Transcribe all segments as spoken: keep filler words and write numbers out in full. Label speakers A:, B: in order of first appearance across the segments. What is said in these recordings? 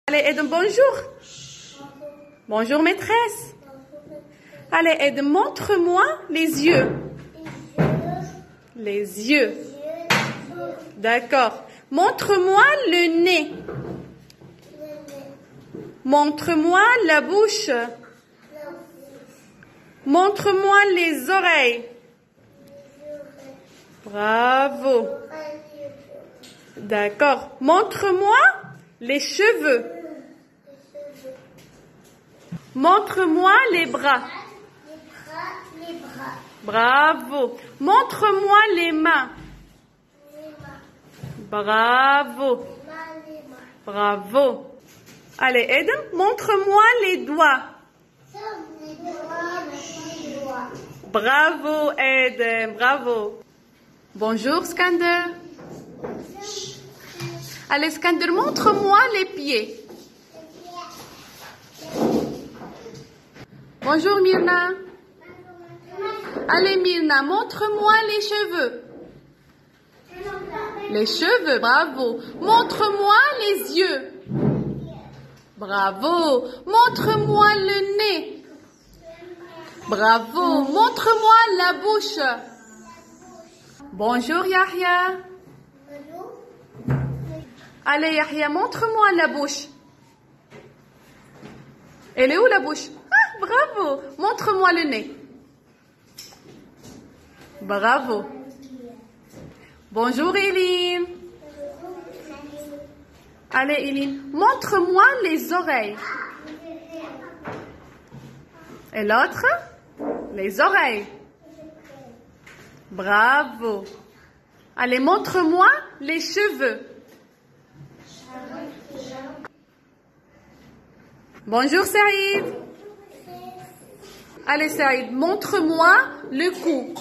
A: Allez, Ed, bonjour. Bonjour, maîtresse. Allez, Ed, montre-moi les yeux. Les yeux. D'accord. Montre-moi le nez. Montre-moi la bouche. Montre-moi les oreilles. Bravo. D'accord. Montre-moi les cheveux. Montre-moi les bras. Bravo. Montre-moi les mains. Bravo. Bravo. Allez, Ed, montre-moi les doigts. Bravo, Ed. Bravo. Bonjour, Skander. Allez, Skander, montre-moi les pieds. Bonjour, Myrna. Allez, Myrna, montre-moi les cheveux. Les cheveux, bravo. Montre-moi les yeux. Bravo. Montre-moi le nez. Bravo. Montre-moi la bouche. Bonjour, Yahya. Allez, Yahya, montre-moi la bouche. Elle est où la bouche? Ah, bravo. Montre-moi le nez. Bravo. Bonjour, Eileen. Allez, Eileen, montre-moi les oreilles. Et l'autre? Les oreilles. Bravo. Allez, montre-moi les cheveux. Bonjour, Saïd. Allez, Saïd, montre-moi le cou.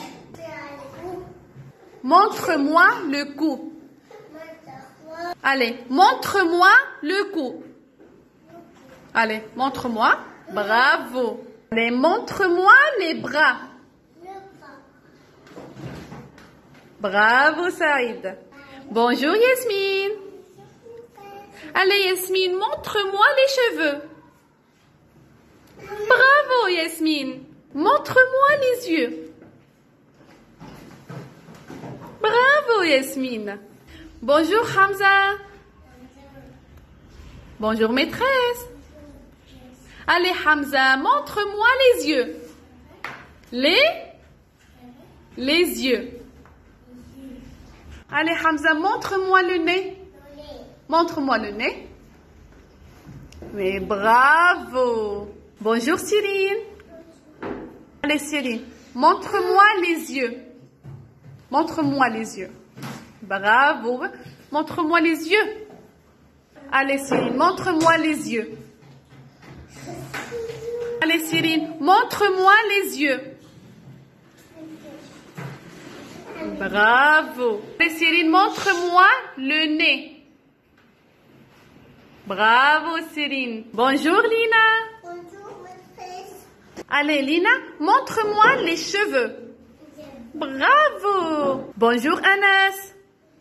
A: Montre-moi le cou. Allez, montre-moi le cou. Allez, montre-moi. Bravo. Allez, montre-moi les bras. Bravo, Saïd. Bonjour, Yasmine. Allez, Yasmine, montre-moi les cheveux. Bravo, Yasmine. Montre-moi les yeux. Bravo, Yasmine. Bonjour, Hamza. Bonjour, maîtresse. Allez, Hamza, montre-moi les yeux. Les Les yeux. Allez, Hamza, montre-moi le nez. Montre-moi le nez. Mais bravo. Bonjour, Cyrine. Allez, Cyrine, montre-moi les yeux. Montre-moi les yeux. Bravo. Montre-moi les yeux. Allez, Cyrine, montre-moi les yeux. Allez, Cyrine, montre-moi les yeux. Bravo. Allez, Cyrine, montre-moi le nez. Bravo, Cyrine. Bonjour, Lina.
B: Bonjour, maîtresse.
A: Allez, Lina, montre-moi les cheveux. Bravo. Bonjour, Anas.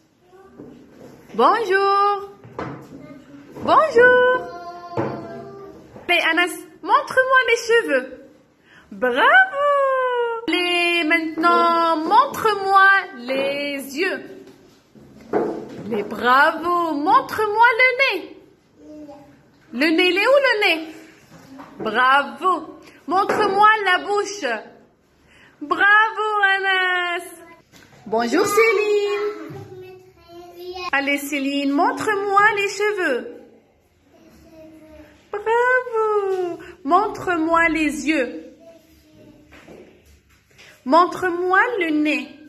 A: Bonjour. Bonjour. Allez, Anas, montre-moi les cheveux. Bravo. Allez, maintenant, montre-moi les yeux. Les bravo. Montre-moi le nez. Le nez, il est où le nez? Bravo. Montre-moi la bouche. Bravo, Anas. Bonjour, Céline. Allez, Céline, montre-moi les cheveux. Bravo. Montre-moi les yeux. Montre-moi le nez.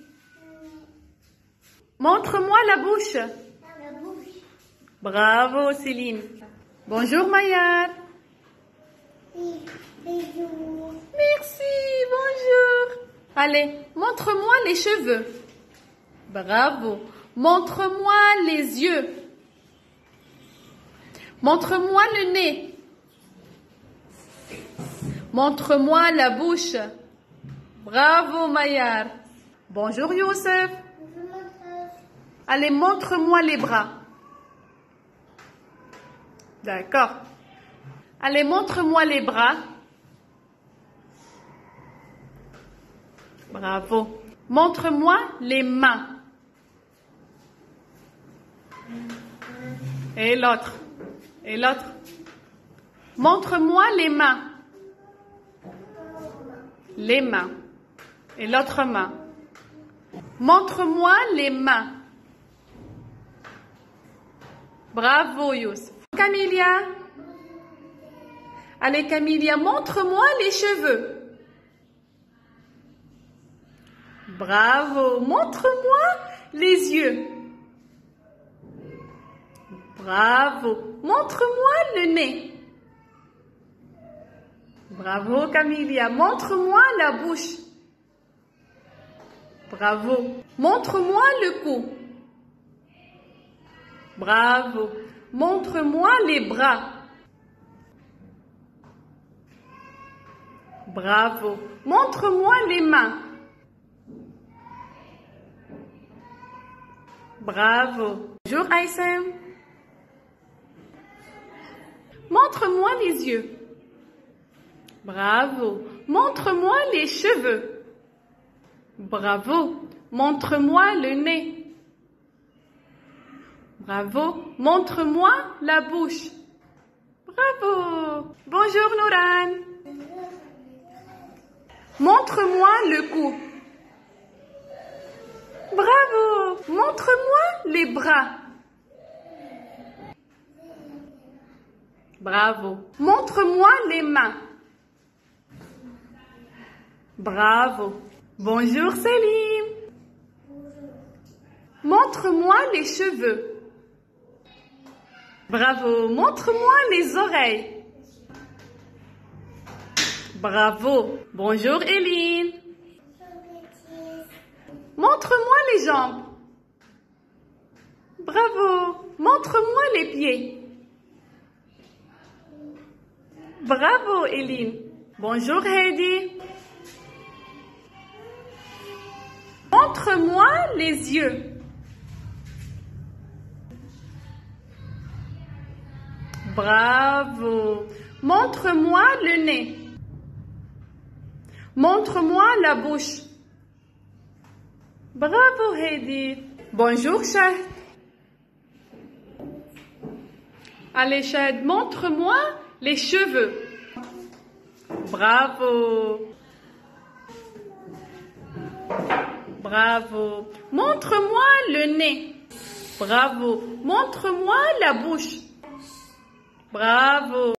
A: Montre-moi la bouche. Bravo, Céline. Bonjour, Mayar. Merci, bonjour. Allez, montre-moi les cheveux. Bravo. Montre-moi les yeux. Montre-moi le nez. Montre-moi la bouche. Bravo, Mayar. Bonjour, Youssef. Allez, montre-moi les bras. D'accord. Allez, montre-moi les bras. Bravo. Montre-moi les mains. Et l'autre. Et l'autre. Montre-moi les mains. Les mains. Et l'autre main. Montre-moi les mains. Bravo, Youssef. Camilla. Allez, Camilla, montre-moi les cheveux. Bravo. Montre-moi les yeux. Bravo. Montre-moi le nez. Bravo, Camilla. Montre-moi la bouche. Bravo. Montre-moi le cou. Bravo. Montre-moi les bras. Bravo. Montre-moi les mains. Bravo. Bonjour, Aïssem. Montre-moi les yeux. Bravo. Montre-moi les cheveux. Bravo. Montre-moi le nez. Bravo. Montre-moi la bouche. Bravo. Bonjour, Nouran. Montre-moi le cou. Bravo. Montre-moi les bras. Bravo. Montre-moi les mains. Bravo. Bonjour, Selim. Montre-moi les cheveux. Bravo. Montre-moi les oreilles. Bravo. Bonjour, Eline. Montre-moi les jambes. Bravo. Montre-moi les pieds. Bravo, Eline. Bonjour, Heidi. Montre-moi les yeux. Bravo. Montre-moi le nez. Montre-moi la bouche. Bravo, Heidi. Bonjour, Shahd. Allez, Shahd, montre-moi les cheveux. Bravo. Bravo. Montre-moi le nez. Bravo. Montre-moi la bouche. Bravo.